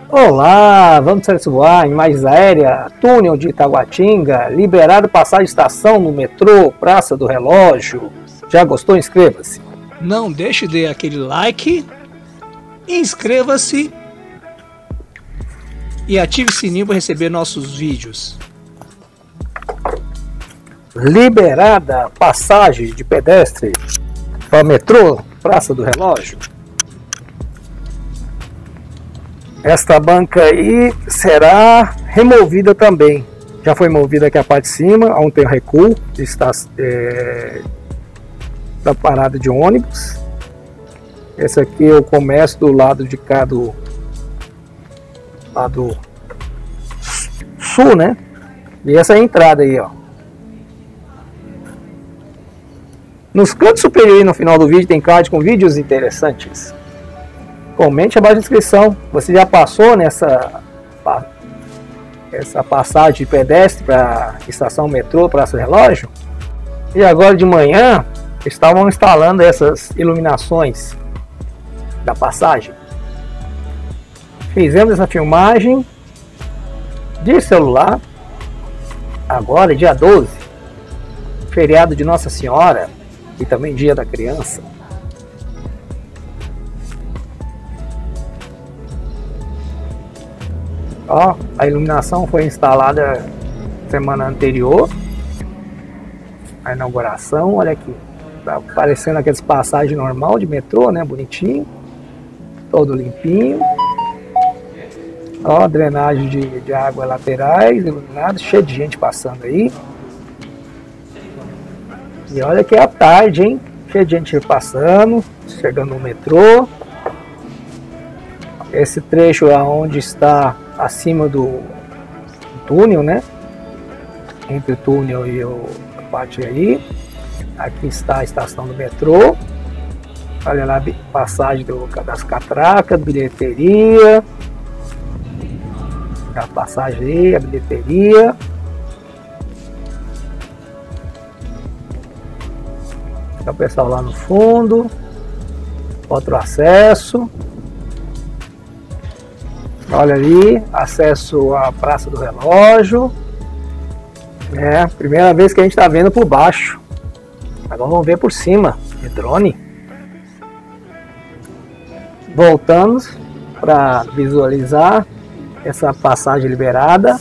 Olá, vamos voar em imagens aéreas, túnel de Itaguatinga, liberado passagem de estação no metrô, Praça do Relógio. Já gostou? Inscreva-se. Não deixe de dar aquele like, inscreva-se e ative o sininho para receber nossos vídeos. Liberada passagem de pedestre para o metrô, Praça do Relógio. Esta banca aí será removida também. Já foi movida aqui a parte de cima, onde tem o recuo da parada de ônibus. Esse aqui é o comércio do lado de cá do lado sul, né? E essa é a entrada aí, ó. Nos cantos superiores no final do vídeo tem card com vídeos interessantes. Comente abaixo na descrição. Você já passou nessa passagem de pedestre para estação metrô, Praça do Relógio? E agora de manhã estavam instalando essas iluminações da passagem. Fizemos essa filmagem de celular. Agora, dia 12, feriado de Nossa Senhora e também dia da criança. Ó, a iluminação foi instalada semana anterior à inauguração. Olha aqui, tá aparecendo aqueles passagens normal de metrô, né? Bonitinho, todo limpinho. Ó, drenagem de água laterais, iluminado, cheio de gente passando aí. E olha que é a tarde, hein? Cheio de gente passando, chegando no metrô. Esse trecho é onde está acima do túnel, né? Entre o túnel e a parte aí. Aqui está a estação do metrô. Olha lá a passagem das catracas, bilheteria. A passagem aí, a bilheteria. Tá o pessoal lá no fundo. Outro acesso. Olha ali, acesso à Praça do Relógio. É, primeira vez que a gente está vendo por baixo. Agora vamos ver por cima, de drone. Voltamos para visualizar essa passagem liberada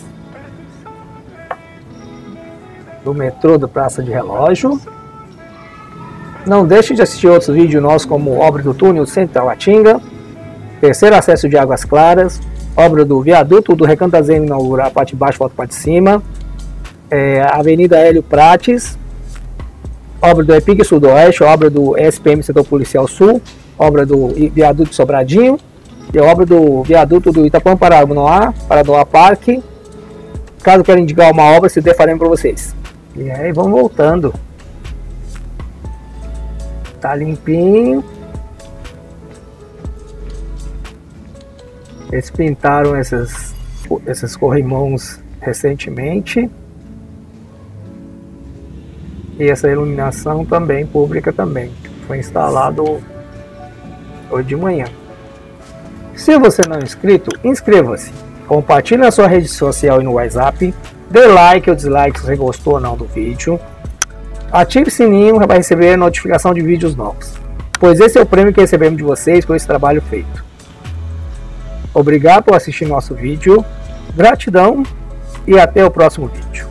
do metrô do Praça de Relógio. Não deixe de assistir outros vídeos nossos, como obra do túnel Centro Itaguatinga, terceiro acesso de Águas Claras, obra do viaduto do Recanto da Zema inaugurar a parte de baixo, volta a parte de cima, Avenida Hélio Prates, obra do EPIC Sudoeste, obra do SPM Setor Policial Sul, obra do viaduto de Sobradinho e obra do viaduto do Itapuã Paranoá Parque. Caso queiram indicar uma obra, se der, faremos para vocês. E aí vamos voltando. Tá limpinho. Eles pintaram esses corrimãos recentemente. E essa iluminação também, pública também. Foi instalado hoje de manhã. Se você não é inscrito, inscreva-se. Compartilhe na sua rede social e no WhatsApp. Dê like ou dislike se você gostou ou não do vídeo. Ative o sininho para receber a notificação de vídeos novos. Pois esse é o prêmio que recebemos de vocês por esse trabalho feito. Obrigado por assistir nosso vídeo. Gratidão e até o próximo vídeo.